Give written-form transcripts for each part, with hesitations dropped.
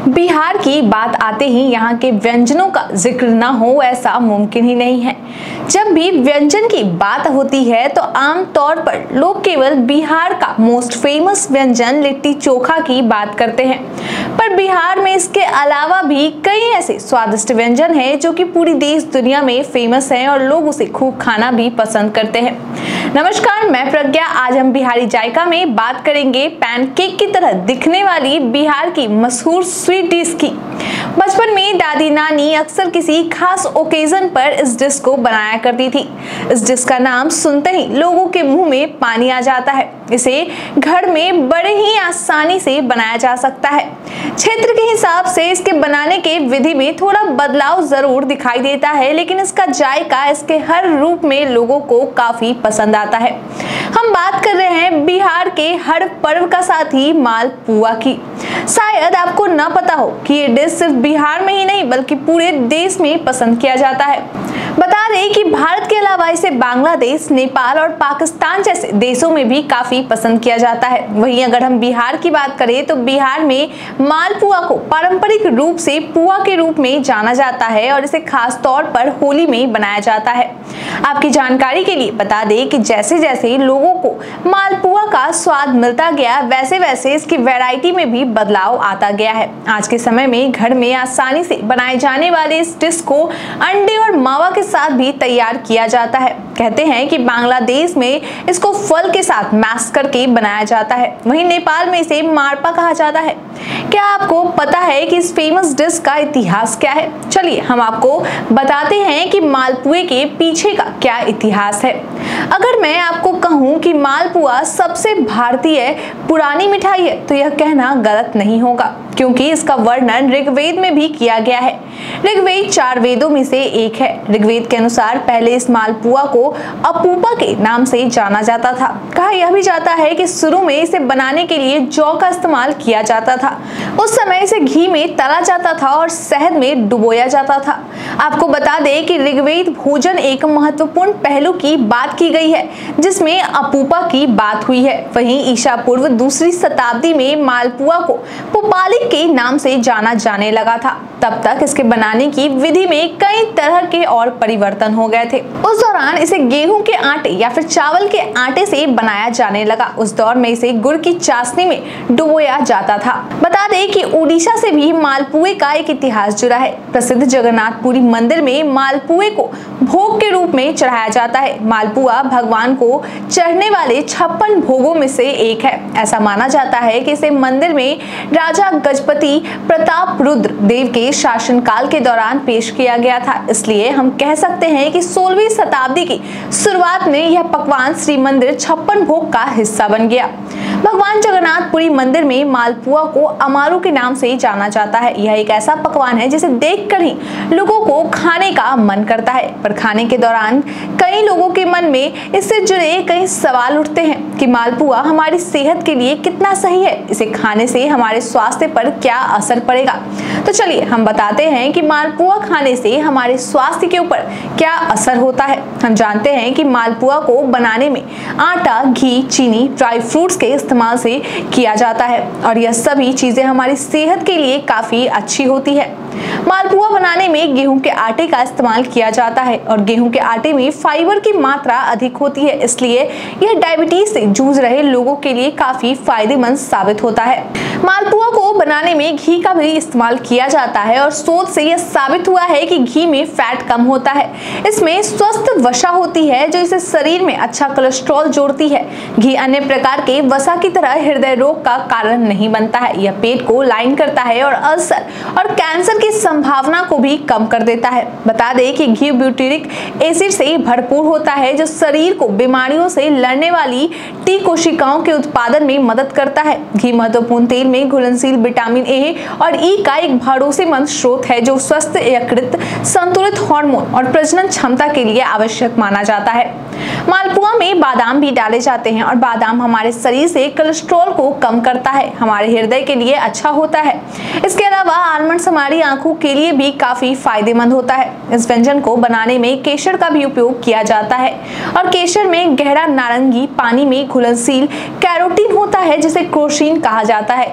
बिहार की बात आते ही यहाँ के व्यंजनों का जिक्र ना हो ऐसा मुमकिन ही नहीं है। जब भी व्यंजन की बात होती है तो आम तौर पर लोग केवल बिहार का मोस्ट फेमस व्यंजन लिट्टी चोखा की बात करते हैं, पर बिहार में इसके अलावा भी कई ऐसे स्वादिष्ट व्यंजन हैं जो कि पूरी देश दुनिया में फेमस हैं और लोग उसे खूब खाना भी पसंद करते हैं। नमस्कार, मैं प्रज्ञा। आज हम बिहारी जायका में बात करेंगे पैनकेक की तरह दिखने वाली बिहार की मशहूर स्वीट डिश की। बचपन में दादी नानी अक्सर किसी खास ओकेजन पर इस डिश को बनाया करती थी। इस डिश का नाम सुनते ही लोगों के मुंह में पानी आ जाता है। इसे घर में बड़े ही आसानी से बनाया जा सकता है। क्षेत्र के हिसाब से इसके बनाने के विधि में थोड़ा बदलाव जरूर दिखाई देता है, लेकिन इसका जायका इसके हर रूप में लोगों को काफी पसंद आता है। हम बात कर रहे हैं बिहार के हर पर्व का साथी मालपुआ की। शायद आपको ना पता हो कि ये डिश सिर्फ बिहार में ही नहीं बल्कि पूरे देश में पसंद किया जाता है। बता दें कि भारत के अलावा इसे बांग्लादेश, नेपाल और पाकिस्तान जैसे देशों में भी काफी पसंद किया जाता है। वहीं अगर हम बिहार की बात करें तो बिहार में मालपुआ को पारंपरिक रूप से पुआ के रूप में जाना जाता है और इसे खास तौर पर होली में बनाया जाता है। आपकी जानकारी के लिए बता दें कि जैसे जैसे लोगों को मालपुआ का स्वाद मिलता गया वैसे वैसे इसकी वैरायटी में भी बदलाव आता गया है। आज के समय में घर में आसानी से बनाए जाने वाले इस डिश को अंडे और मावा के साथ भी तैयार किया जाता है। कहते हैं कि बांग्लादेश में इसको फल के साथ मैश करके बनाया जाता है, वहीं नेपाल में इसे मारपा कहा जाता है। क्या आपको पता है कि इस फेमस डिश का इतिहास क्या है? चलिए हम आपको बताते हैं कि मालपुए के पीछे का क्या इतिहास है। अगर मैं आपको कहूं कि मालपुआ सबसे भारतीय पुरानी मिठाई है तो यह कहना गलत नहीं होगा, क्योंकि इसका वर्णन ऋग्वेद में भी किया गया है। ऋग्वेद 4 वेदों में से एक है। ऋग्वेद के अनुसार पहले इस मालपुआ को अपूपा के नाम से जाना जाता था। कहा यह भी जाता है कि शुरू में इसे बनाने के लिए जौ का इस्तेमाल किया जाता था। उस समय इसे घी में तला जाता था और शहद में डुबोया जाता था। आपको बता दें कि ऋग्वेद भोजन एक महत्वपूर्ण पहलू की बात की गई है जिसमें अपूपा की बात हुई है। वहीं ईसा पूर्व 2री शताब्दी में मालपुआ को पुपालिक के नाम से जाना जाने लगा था। तब तक इसके बनाने की विधि में कई तरह के और परिवर्तन हो गए थे। उस दौरान इसे गेहूं के आटे या फिर चावल के आटे से बनाया जाने लगा। उस दौर में इसे गुड़ की चाशनी में डुबोया जाता था। बता दें कि उड़ीसा से भी मालपुए का एक इतिहास जुड़ा है। प्रसिद्ध जगन्नाथपुरी मंदिर में मालपुए को भोग के रूप में चढ़ाया जाता है। मालपुआ भगवान को चढ़ने वाले 56 भोगों में से एक है। ऐसा माना जाता है कि इसे मंदिर में राजा गजपति प्रताप रुद्र देव के शासनकाल के दौरान पेश किया गया था। इसलिए हम कह सकते हैं कि 16वीं शताब्दी की शुरुआत में यह पकवान श्री मंदिर 56 भोग का हिस्सा बन गया। भगवान जगन्नाथपुरी मंदिर में मालपुआ को अमारू के नाम से जाना जाता है। यह एक ऐसा पकवान है जिसे देखकर ही लोगों को खाने का मन करता है, पर खाने के दौरान कई लोगों के मन में इससे जुड़े कई सवाल उठते हैं कि मालपुआ हमारी सेहत के लिए कितना सही है, इसे खाने से हमारे स्वास्थ्य पर क्या असर पड़ेगा। तो चलिए हम बताते हैं कि मालपुआ खाने से हमारे स्वास्थ्य के ऊपर क्या असर होता है। हम जानते हैं कि मालपुआ को बनाने में आटा, घी, चीनी, ड्राई फ्रूट्स के इस्तेमाल से किया जाता है और यह सभी चीजें हमारी सेहत के लिए काफी अच्छी होती है। मालपुआ बनाने में गेहूं के आटे का इस्तेमाल किया जाता है और गेहूं के आटे में फाइबर की मात्रा अधिक होती है, इसलिए यह डायबिटीज से जूझ रहे लोगों के लिए काफी फायदेमंद साबित होता है। मालपुआ को बनाने में घी का भी इस्तेमाल किया जाता है और शोध से यह साबित हुआ है कि घी में फैट कम होता है। इसमें स्वस्थ वसा होती है जो इसे शरीर में अच्छा कोलेस्ट्रॉल जोड़ती है। घी अन्य प्रकार के वसा की तरह हृदय रोग का कारण नहीं बनता है। यह पेट को लाइन करता है और अल्सर और कैंसर की संभावना को भी कम कर देता है। बता दें कि घी ब्यूटेरिक एसिड से भरपूर होता है जो शरीर को बीमारियों से लड़ने वाली टी कोशिकाओं के उत्पादन में मदद करता है। घी महत्वपूर्ण तेल में घुलनशील विटामिन ए और ई का एक भरोसेमंद स्रोत है जो स्वस्थ, यकृत, संतुलित हार्मोन और प्रजनन क्षमता के लिए आवश्यक माना जाता है। मालपुआ में बादाम भी डाले जाते हैं और बादाम हमारे शरीर से कोलेस्ट्रॉल को कम करता है, हमारे हृदय के लिए अच्छा होता है। इसके अलावा आलमंड्स हमारी आंखों के लिए भी काफी फायदेमंद होता है। इस व्यंजन को बनाने में केसर का भी उपयोग किया जाता है और केसर में गहरा नारंगी पानी में घुलनशील कैरोटीन होता है जिसे क्रोसिन कहा जाता है।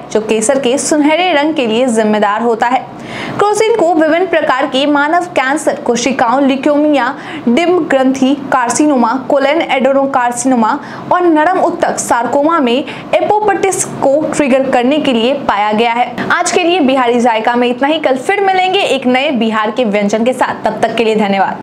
जो केसर के सुनहरे रंग के लिए जिम्मेदार होता है। क्रोसिन को विभिन्न प्रकार के मानव कैंसर कोशिकाओं, ल्यूकेमिया, डिम्ब ग्रंथि कार्सिनोमा, कोलन एडेनोकार्सिनोमा और नरम ऊतक सार्कोमा में एपोप्टोसिस को ट्रिगर करने के लिए पाया गया है। आज के लिए बिहारी जायका में इतना ही। कल फिर मिलेंगे एक नए बिहार के व्यंजन के साथ। तब तक के लिए धन्यवाद।